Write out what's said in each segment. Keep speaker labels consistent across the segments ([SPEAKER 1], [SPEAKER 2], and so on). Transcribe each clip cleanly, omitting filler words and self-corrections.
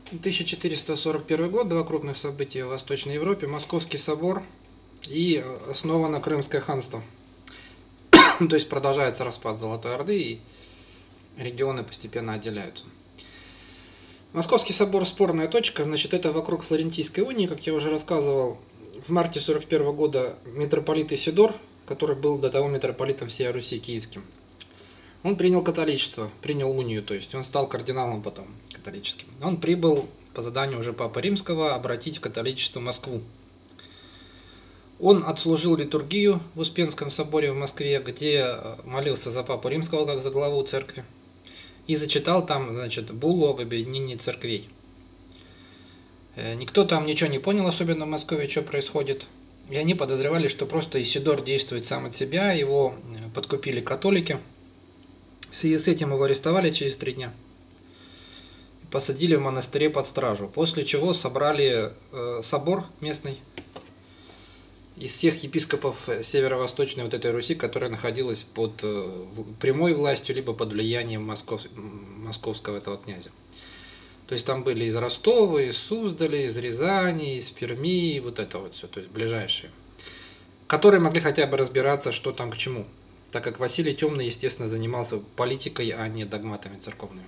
[SPEAKER 1] 1441 год, два крупных события в Восточной Европе, Московский собор и основано Крымское ханство. То есть продолжается распад Золотой Орды и регионы постепенно отделяются. Московский собор – спорная точка, значит, это вокруг Флорентийской унии, как я уже рассказывал. В марте 1941 года митрополит Исидор, который был до того митрополитом всей Руси киевским, он принял католичество, принял унию, то есть он стал кардиналом потом католическим. Он прибыл по заданию уже Папы Римского обратить в католичество Москву. Он отслужил литургию в Успенском соборе в Москве, где молился за Папу Римского как за главу церкви, и зачитал там, значит, буллу об объединении церквей. Никто там ничего не понял, особенно в Москве, что происходит. И они подозревали, что просто Исидор действует сам от себя, его подкупили католики. В связи с этим его арестовали через 3 дня. Посадили в монастыре под стражу. После чего собрали собор местный из всех епископов северо-восточной вот этой Руси, которая находилась под прямой властью, либо под влиянием московского этого князя. То есть там были из Ростова, из Суздаля, из Рязани, из Перми, вот это вот все, то есть ближайшие, которые могли хотя бы разбираться, что там к чему, так как Василий Темный, естественно, занимался политикой, а не догматами церковными.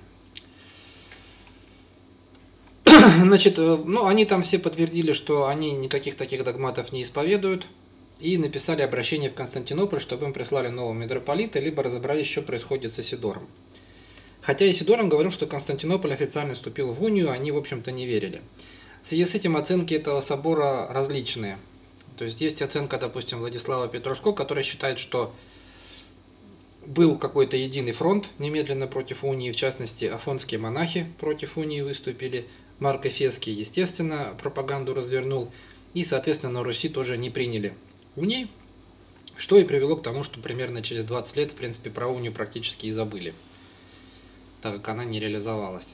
[SPEAKER 1] Значит, ну, они там все подтвердили, что они никаких таких догматов не исповедуют, и написали обращение в Константинополь, чтобы им прислали нового митрополита, либо разобрались, что происходит с Исидором. Хотя Исидор им говорил, что Константинополь официально вступил в унию, они, в общем-то, не верили. В связи с этим оценки этого собора различные. То есть есть оценка, допустим, Владислава Петрушко, который считает, что был какой-то единый фронт немедленно против унии, в частности, афонские монахи против унии выступили, Марк Эфесский, естественно, пропаганду развернул, и, соответственно, на Руси тоже не приняли унии, что и привело к тому, что примерно через 20 лет, в принципе, про унию практически и забыли, так как она не реализовалась.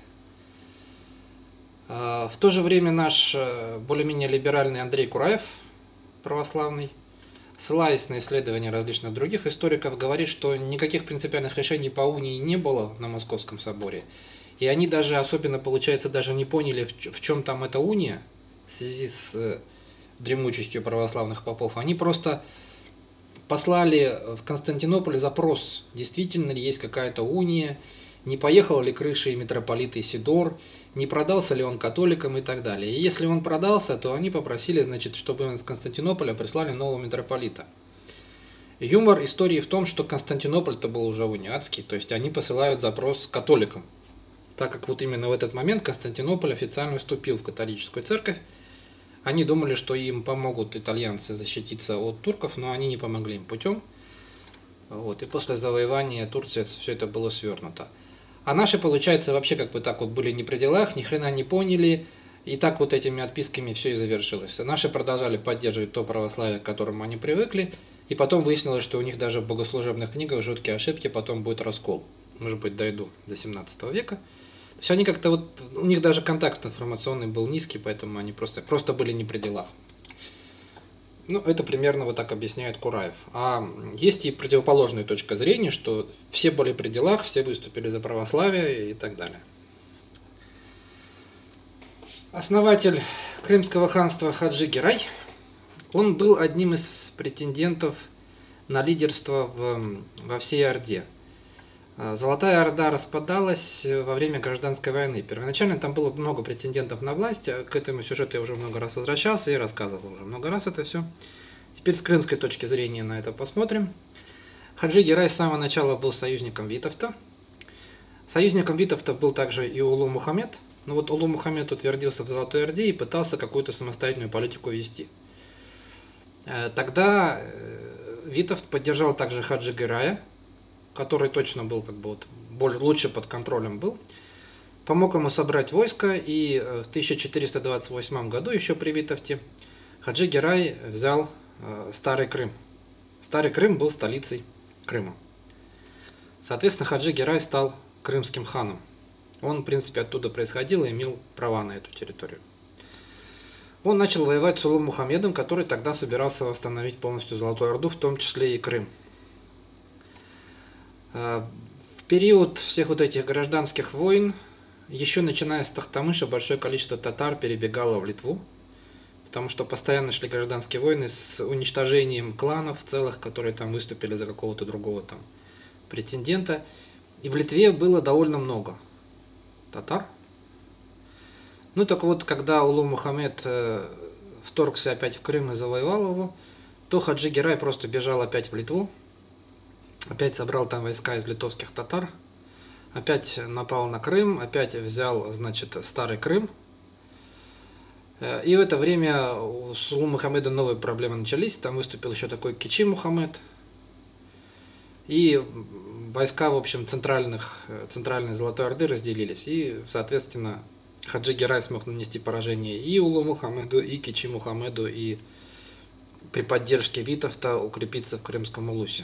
[SPEAKER 1] В то же время наш более-менее либеральный Андрей Кураев, православный, ссылаясь на исследования различных других историков, говорит, что никаких принципиальных решений по унии не было на Московском соборе. И они даже, особенно, получается, даже не поняли, в чем там эта уния, в связи с дремучестью православных попов. Они просто послали в Константинополь запрос, действительно ли есть какая-то уния, не поехал ли крышей митрополит Исидор, не продался ли он католикам и так далее. И если он продался, то они попросили, значит, чтобы из Константинополя прислали нового митрополита. Юмор истории в том, что Константинополь-то был уже униатский, то есть они посылают запрос католикам, так как вот именно в этот момент Константинополь официально вступил в католическую церковь. Они думали, что им помогут итальянцы защититься от турков, но они не помогли им путем. Вот, и после завоевания Турции все это было свернуто. А наши, получается, вообще как бы так вот были не при делах, ни хрена не поняли, и так вот этими отписками все и завершилось. Наши продолжали поддерживать то православие, к которому они привыкли, и потом выяснилось, что у них даже в богослужебных книгах жуткие ошибки, потом будет раскол. Может быть, дойду до 17 века. То есть они как-то вот, у них даже контакт информационный был низкий, поэтому они просто были не при делах. Ну, это примерно вот так объясняет Кураев. А есть и противоположная точка зрения, что все были при делах, все выступили за православие и так далее. Основатель Крымского ханства Хаджи Герай, он был одним из претендентов на лидерство во всей Орде. Золотая Орда распадалась во время гражданской войны. Первоначально там было много претендентов на власть. К этому сюжету я уже много раз возвращался и рассказывал уже много раз это все. Теперь с крымской точки зрения на это посмотрим. Хаджи Герай с самого начала был союзником Витовта. Союзником Витовта был также и Улу Мухаммед. Но вот Улу Мухаммед утвердился в Золотой Орде и пытался какую-то самостоятельную политику вести. Тогда Витовт поддержал также Хаджи Герая, который точно был как бы вот лучше под контролем был, помог ему собрать войско, и в 1428 году, еще при Витовте, Хаджи Герай взял Старый Крым. Старый Крым был столицей Крыма. Соответственно, Хаджи Герай стал крымским ханом. Он, в принципе, оттуда происходил и имел права на эту территорию. Он начал воевать с Улу Мухаммедом, который тогда собирался восстановить полностью Золотую Орду, в том числе и Крым. В период всех вот этих гражданских войн еще начиная с Тохтамыша большое количество татар перебегало в Литву, потому что постоянно шли гражданские войны с уничтожением кланов целых, которые там выступили за какого-то другого там претендента. И в Литве было довольно много татар. Ну так вот, когда Улу Мухаммед вторгся опять в Крым и завоевал его, то Хаджи Герай просто бежал опять в Литву, опять собрал там войска из литовских татар, опять напал на Крым, опять взял, значит, Старый Крым. И в это время с Улу Мухаммеда новые проблемы начались. Там выступил еще такой Кичи Мухаммед. И войска, в общем, центральной Золотой Орды разделились. И, соответственно, Хаджи Герай смог нанести поражение и Улу Мухаммеду, и Кичи Мухаммеду, и при поддержке Витовта укрепиться в Крымском Улусе.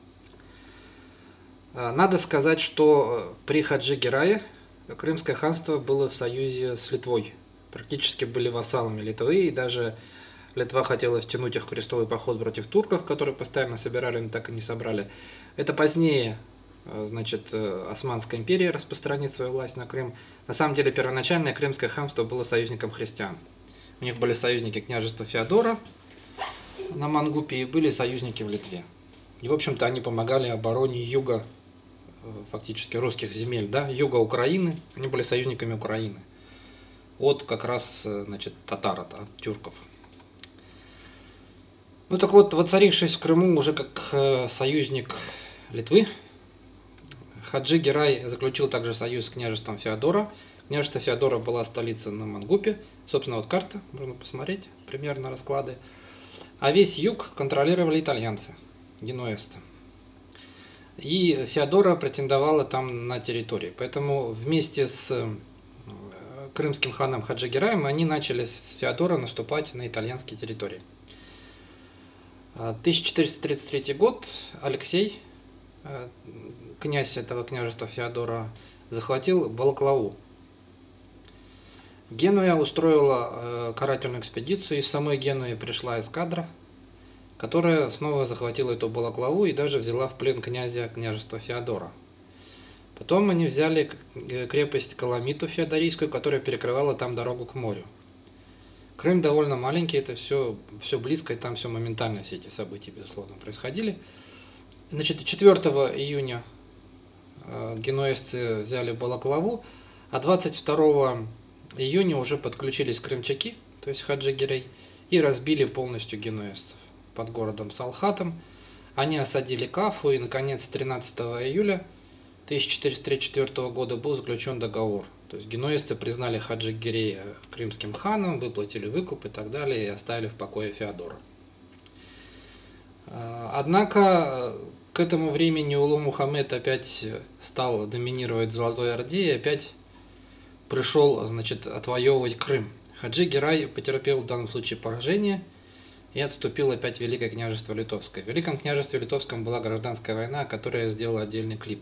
[SPEAKER 1] Надо сказать, что при Хаджи Герае Крымское ханство было в союзе с Литвой. Практически были вассалами Литвы, и даже Литва хотела втянуть их в крестовый поход против турков, которые постоянно собирали, но так и не собрали. Это позднее, значит, Османская империя распространит свою власть на Крым. На самом деле, первоначальное Крымское ханство было союзником христиан. У них были союзники княжества Феодора на Мангупе и были союзники в Литве. И, в общем-то, они помогали обороне юга, фактически русских земель, да, юга Украины. Они были союзниками Украины от как раз, значит, татар, от тюрков. Ну так вот, воцарившись в Крыму уже как союзник Литвы, Хаджи Герай заключил также союз с княжеством Феодора. Княжество Феодора была столица на Мангупе. Собственно, вот карта, можно посмотреть примерно расклады. А весь юг контролировали итальянцы, генуэзцы. И Феодора претендовала там на территории. Поэтому вместе с крымским ханом Хаджи Гераем они начали с Феодора наступать на итальянские территории. 1433 год Алексей, князь этого княжества Феодора, захватил Балаклаву. Генуя устроила карательную экспедицию, из самой Генуи пришла эскадра, которая снова захватила эту Балаклаву и даже взяла в плен князя княжества Феодора. Потом они взяли крепость Каламиту Феодорийскую, которая перекрывала там дорогу к морю. Крым довольно маленький, это все близко, и там все моментально, все эти события, безусловно, происходили. Значит, 4 июня генуэзцы взяли Балаклаву, а 22 июня уже подключились крымчаки, то есть Хаджи Герай, и разбили полностью генуэзцев под городом Салхатом. Они осадили Кафу, и, наконец, 13 июля 1434 года был заключен договор. То есть генуэзцы признали Хаджи Герея крымским ханом, выплатили выкуп и так далее, и оставили в покое Феодора. Однако к этому времени Улу Мухаммед опять стал доминировать в Золотой Орде и опять пришел, значит, отвоевывать Крым. Хаджи Герай потерпел в данном случае поражение и отступил опять в Великое княжество Литовское. В Великом княжестве Литовском была гражданская война, о которой я сделал отдельный клип.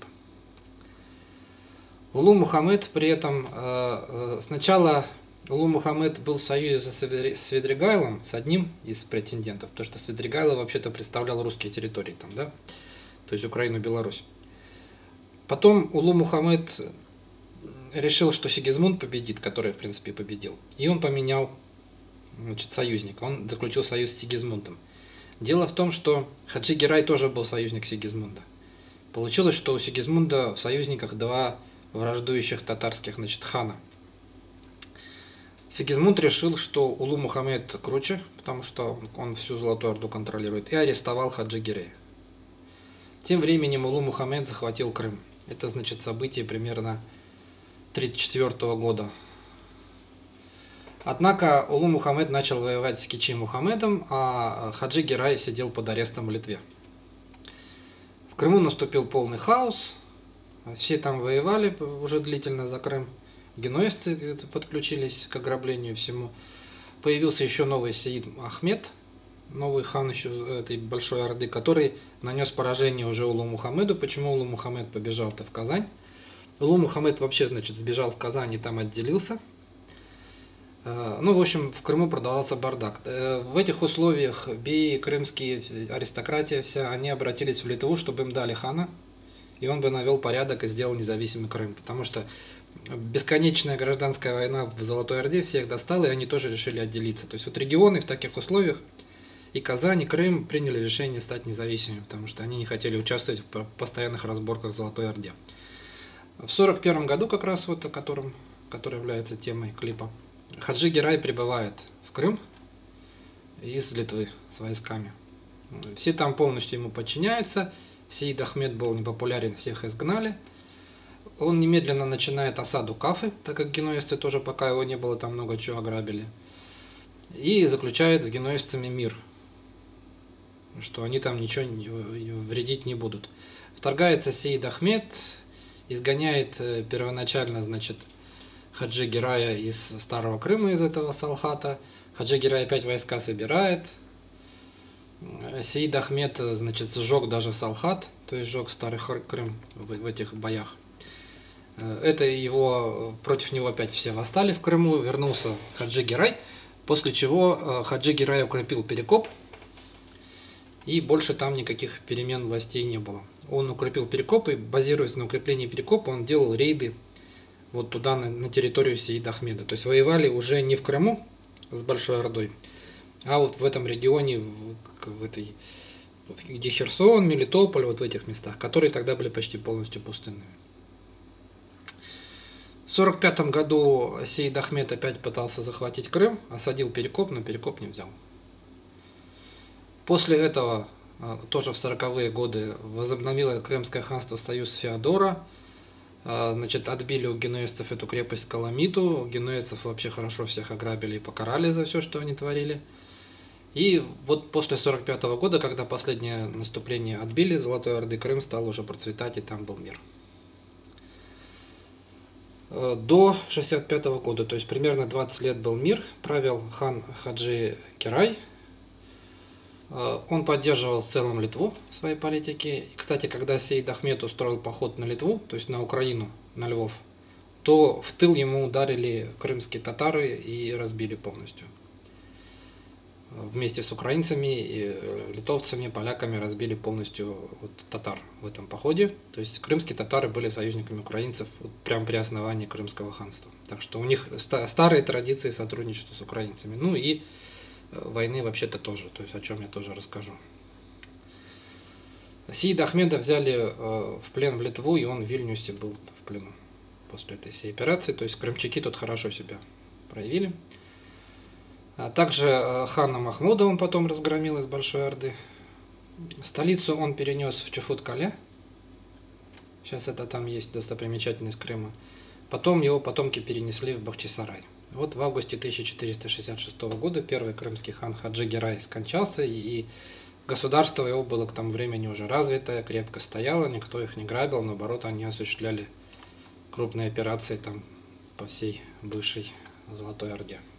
[SPEAKER 1] Улу Мухаммед при этом, сначала Улу Мухаммед был в союзе со Свидригайлом, с одним из претендентов, потому что Свидригайло вообще-то представлял русские территории там, да, то есть Украину, Беларусь. Потом Улу Мухаммед решил, что Сигизмунд победит, который, в принципе, победил, и он поменял, значит, союзника, он заключил союз с Сигизмундом. Дело в том, что Хаджи Герай тоже был союзник Сигизмунда. Получилось, что у Сигизмунда в союзниках два враждующих татарских, значит, хана. Сигизмунд решил, что Улу Мухаммед круче, потому что он всю Золотую Орду контролирует, и арестовал Хаджи Герея. Тем временем Улу Мухаммед захватил Крым. Это, значит, событие примерно 1934 года. Однако Улу Мухаммед начал воевать с Кичи Мухаммедом, а Хаджи Герай сидел под арестом в Литве. В Крыму наступил полный хаос. Все там воевали уже длительно за Крым. Генуэзцы подключились к ограблению всему. Появился еще новый Сеид Ахмед, новый хан еще этой Большой Орды, который нанес поражение уже Улу Мухаммеду. Почему Улу Мухаммед побежал-то в Казань? Улу Мухаммед вообще, значит, сбежал в Казань и там отделился. Ну, в общем, в Крыму продолжался бардак. В этих условиях беи, крымские, аристократия вся, они обратились в Литву, чтобы им дали хана, и он бы навел порядок и сделал независимый Крым. Потому что бесконечная гражданская война в Золотой Орде всех достала, и они тоже решили отделиться. То есть вот регионы в таких условиях, и Казань, и Крым, приняли решение стать независимыми, потому что они не хотели участвовать в постоянных разборках в Золотой Орде. В 1941 году, как раз вот который является темой клипа, Хаджи Герай прибывает в Крым из Литвы с войсками. Все там полностью ему подчиняются. Сеид Ахмед был непопулярен, всех изгнали. Он немедленно начинает осаду Кафы, так как генуэзцы тоже, пока его не было, там много чего ограбили. И заключает с генуэзцами мир, что они там ничего вредить не будут. Вторгается Сеид Ахмед, изгоняет первоначально, значит, Хаджи Герая из Старого Крыма, из этого Салхата. Хаджи Герай опять войска собирает. Сеид Ахмед, значит, сжег даже Салхат, то есть сжег Старый Крым в этих боях. Это его, против него опять все восстали в Крыму, вернулся Хаджи Герай, после чего Хаджи Герай укрепил Перекоп, и больше там никаких перемен властей не было. Он укрепил Перекоп, и базируясь на укреплении Перекопа, он делал рейды вот туда, на территорию Сеида Ахмеда. То есть воевали уже не в Крыму с Большой Ордой, а вот в этом регионе, где Херсон, Мелитополь, вот в этих местах, которые тогда были почти полностью пустынными. В 1945 году Сеид Ахмед опять пытался захватить Крым, осадил Перекоп, но Перекоп не взял. После этого, тоже в 40-е годы, возобновило Крымское ханство союз Феодора. Значит, отбили у генуэзцев эту крепость Каламиту. Генуэзцев вообще хорошо всех ограбили и покарали за все, что они творили. И вот после 1945 года, когда последнее наступление отбили Золотой Орды, Крым стал уже процветать, и там был мир. До 1965 года, то есть примерно 20 лет был мир, правил хан Хаджи Герай. Он поддерживал в целом Литву в своей политике. И, кстати, когда Сеид Ахмед устроил поход на Литву, то есть на Украину, на Львов, то в тыл ему ударили крымские татары и разбили полностью. Вместе с украинцами, и литовцами, поляками разбили полностью вот татар в этом походе. То есть крымские татары были союзниками украинцев вот прямо при основании Крымского ханства. Так что у них старые традиции сотрудничества с украинцами. Ну и войны вообще-то тоже, то есть о чем я тоже расскажу. Сеида Ахмеда взяли в плен в Литву, и он в Вильнюсе был в плену после этой всей операции. То есть крымчаки тут хорошо себя проявили. Также хана Махмуда он потом разгромил из Большой Орды. Столицу он перенес в Чуфут-Кале. Сейчас это там есть достопримечательность Крыма. Потом его потомки перенесли в Бахчисарай. Вот в августе 1466 года первый крымский хан Хаджи Герай скончался, и государство его было к тому времени уже развитое, крепко стояло, никто их не грабил, наоборот, они осуществляли крупные операции там по всей бывшей Золотой Орде.